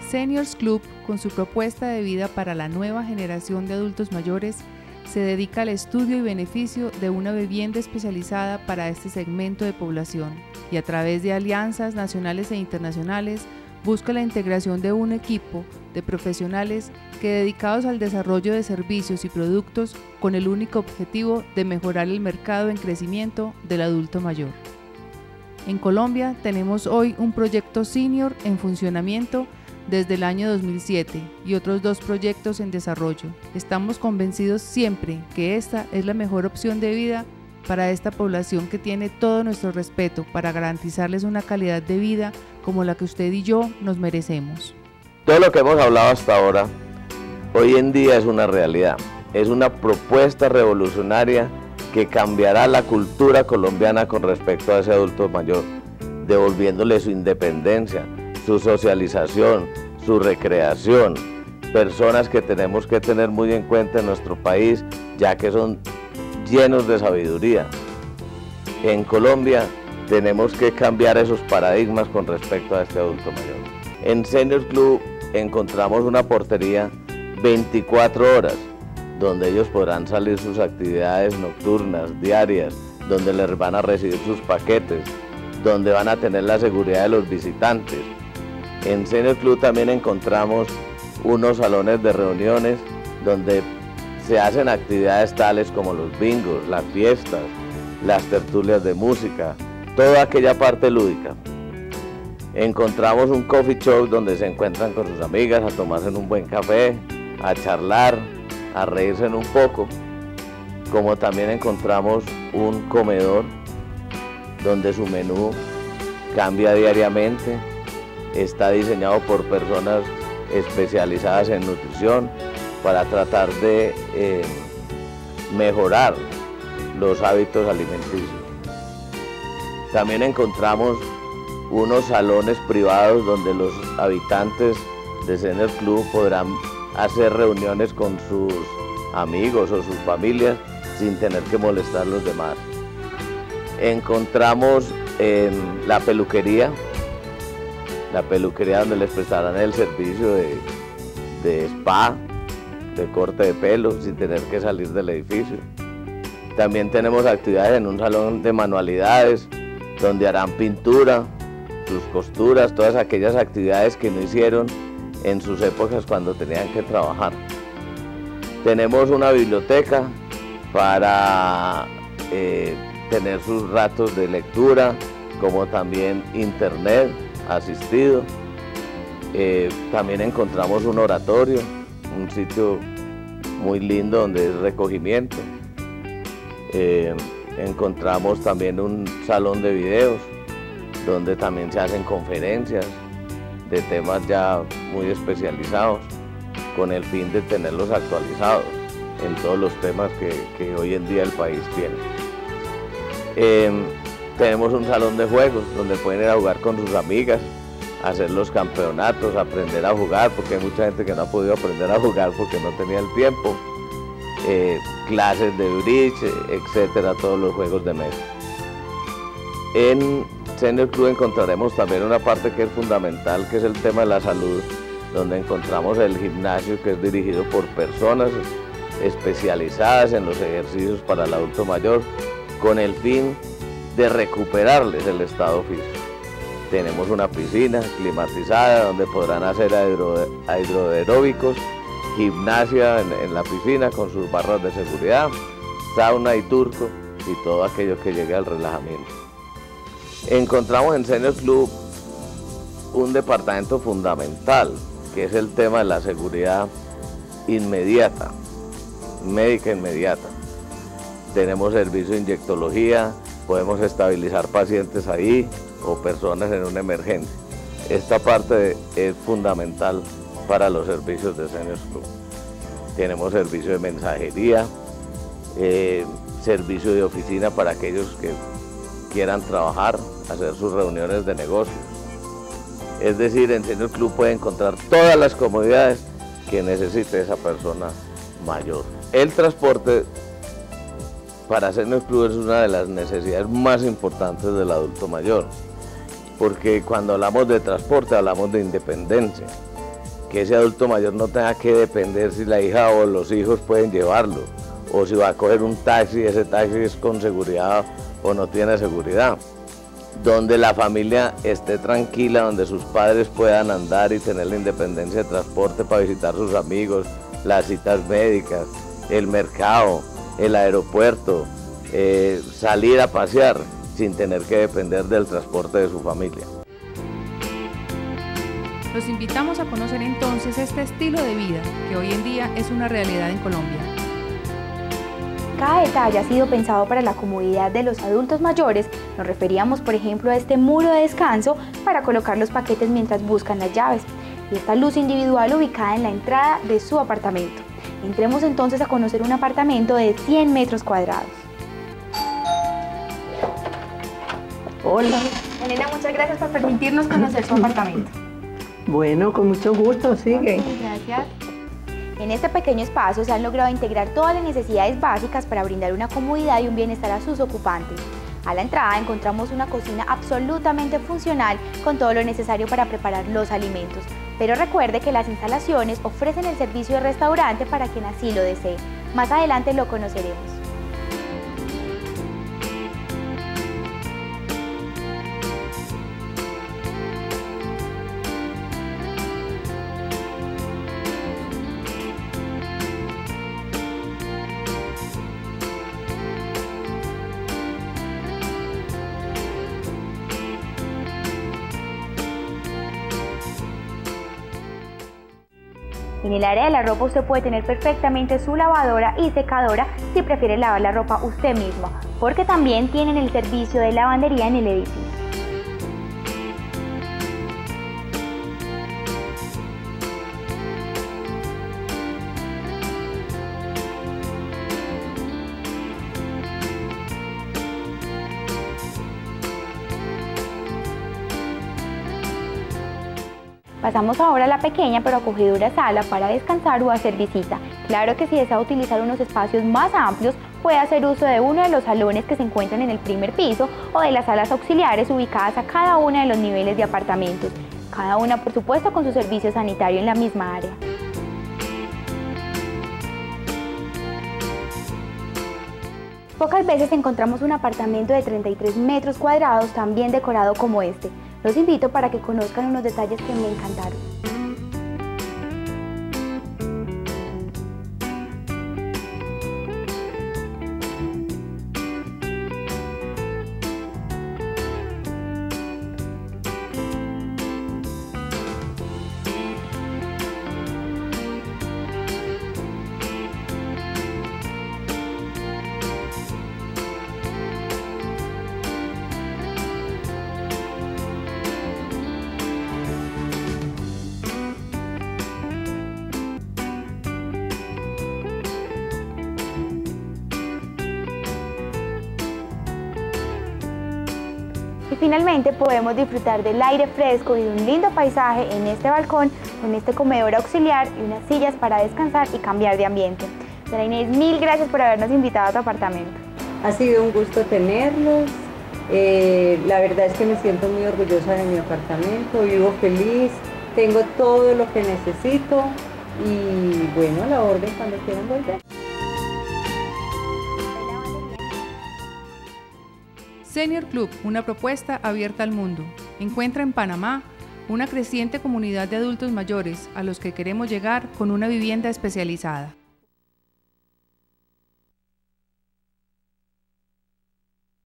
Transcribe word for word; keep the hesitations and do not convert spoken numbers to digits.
Seniors Club, con su propuesta de vida para la nueva generación de adultos mayores, se dedica al estudio y beneficio de una vivienda especializada para este segmento de población y a través de alianzas nacionales e internacionales busca la integración de un equipo de profesionales que dedicados al desarrollo de servicios y productos con el único objetivo de mejorar el mercado en crecimiento del adulto mayor. En Colombia tenemos hoy un proyecto senior en funcionamiento desde el año dos mil siete y otros dos proyectos en desarrollo. Estamos convencidos siempre que esta es la mejor opción de vida para esta población que tiene todo nuestro respeto para garantizarles una calidad de vida como la que usted y yo nos merecemos. Todo lo que hemos hablado hasta ahora, hoy en día es una realidad, es una propuesta revolucionaria que cambiará la cultura colombiana con respecto a ese adulto mayor, devolviéndole su independencia, su socialización, su recreación, personas que tenemos que tener muy en cuenta en nuestro país, ya que son llenos de sabiduría. En Colombia tenemos que cambiar esos paradigmas con respecto a este adulto mayor. En Seniors Club encontramos una portería veinticuatro horas, donde ellos podrán salir sus actividades nocturnas, diarias, donde les van a recibir sus paquetes, donde van a tener la seguridad de los visitantes. En Seniors Club también encontramos unos salones de reuniones donde se hacen actividades tales como los bingos, las fiestas, las tertulias de música, toda aquella parte lúdica. Encontramos un coffee shop donde se encuentran con sus amigas a tomarse un buen café, a charlar, a reírse un poco, como también encontramos un comedor donde su menú cambia diariamente, está diseñado por personas especializadas en nutrición para tratar de eh, mejorar los hábitos alimenticios. También encontramos unos salones privados donde los habitantes de Seniors Club podrán hacer reuniones con sus amigos o sus familias sin tener que molestar a los demás. Encontramos eh, la peluquería, la peluquería donde les prestarán el servicio de, de spa, de corte de pelo sin tener que salir del edificio. También tenemos actividades en un salón de manualidades donde harán pintura, sus costuras, todas aquellas actividades que no hicieron en sus épocas cuando tenían que trabajar. Tenemos una biblioteca para eh, tener sus ratos de lectura, como también internet asistido. Eh, también encontramos un oratorio, un sitio muy lindo donde es recogimiento. Eh, encontramos también un salón de videos donde también se hacen conferencias de temas ya muy especializados con el fin de tenerlos actualizados en todos los temas que, que hoy en día el país tiene. Eh, tenemos un salón de juegos donde pueden ir a jugar con sus amigas, hacer los campeonatos, aprender a jugar, porque hay mucha gente que no ha podido aprender a jugar porque no tenía el tiempo. Eh, clases de bridge, etcétera, todos los juegos de mesa. En Seniors Club encontraremos también una parte que es fundamental, que es el tema de la salud, donde encontramos el gimnasio, que es dirigido por personas especializadas en los ejercicios para el adulto mayor, con el fin de recuperarles el estado físico. Tenemos una piscina climatizada donde podrán hacer hidroaeróbicos, gimnasia en, en la piscina con sus barras de seguridad, sauna y turco y todo aquello que llegue al relajamiento. Encontramos en Seniors Club un departamento fundamental, que es el tema de la seguridad inmediata, médica inmediata. Tenemos servicio de inyectología, podemos estabilizar pacientes ahí o personas en una emergencia. Esta parte es fundamental para los servicios de Seniors Club. Tenemos servicio de mensajería, eh, servicio de oficina para aquellos que quieran trabajar, hacer sus reuniones de negocios. Es decir, en Seniors Club puede encontrar todas las comodidades que necesite esa persona mayor. El transporte para Seniors Club es una de las necesidades más importantes del adulto mayor, porque cuando hablamos de transporte hablamos de independencia. que ese adulto mayor no tenga que depender si la hija o los hijos pueden llevarlo, o si va a coger un taxi, ese taxi es con seguridad o no tiene seguridad. Donde la familia esté tranquila, donde sus padres puedan andar y tener la independencia de transporte para visitar a sus amigos, las citas médicas, el mercado, el aeropuerto, eh, salir a pasear sin tener que depender del transporte de su familia. Los invitamos a conocer entonces este estilo de vida que hoy en día es una realidad en Colombia. Cada detalle ha sido pensado para la comodidad de los adultos mayores. Nos referíamos, por ejemplo, a este muro de descanso para colocar los paquetes mientras buscan las llaves y esta luz individual ubicada en la entrada de su apartamento. Entremos entonces a conocer un apartamento de cien metros cuadrados. Hola. Elena, muchas gracias por permitirnos conocer su apartamento. Bueno, con mucho gusto, sigue. Okay, gracias. En este pequeño espacio se han logrado integrar todas las necesidades básicas para brindar una comodidad y un bienestar a sus ocupantes. A la entrada encontramos una cocina absolutamente funcional con todo lo necesario para preparar los alimentos. Pero recuerde que las instalaciones ofrecen el servicio de restaurante para quien así lo desee. Más adelante lo conoceremos. En el área de la ropa usted puede tener perfectamente su lavadora y secadora si prefiere lavar la ropa usted mismo, porque también tienen el servicio de lavandería en el edificio. Pasamos ahora a la pequeña pero acogedora sala para descansar o hacer visita. Claro que si desea utilizar unos espacios más amplios, puede hacer uso de uno de los salones que se encuentran en el primer piso o de las salas auxiliares ubicadas a cada uno de los niveles de apartamentos. Cada una, por supuesto, con su servicio sanitario en la misma área. Pocas veces encontramos un apartamento de treinta y tres metros cuadrados tan bien decorado como este. Los invito para que conozcan unos detalles que me encantaron. Y finalmente podemos disfrutar del aire fresco y de un lindo paisaje en este balcón con este comedor auxiliar y unas sillas para descansar y cambiar de ambiente. Señora Inés, mil gracias por habernos invitado a tu apartamento. Ha sido un gusto tenerlos. Eh, la verdad es que me siento muy orgullosa de mi apartamento, vivo feliz, tengo todo lo que necesito y bueno, a la orden cuando quieran volver. Senior Club, una propuesta abierta al mundo. Encuentra en Panamá una creciente comunidad de adultos mayores a los que queremos llegar con una vivienda especializada.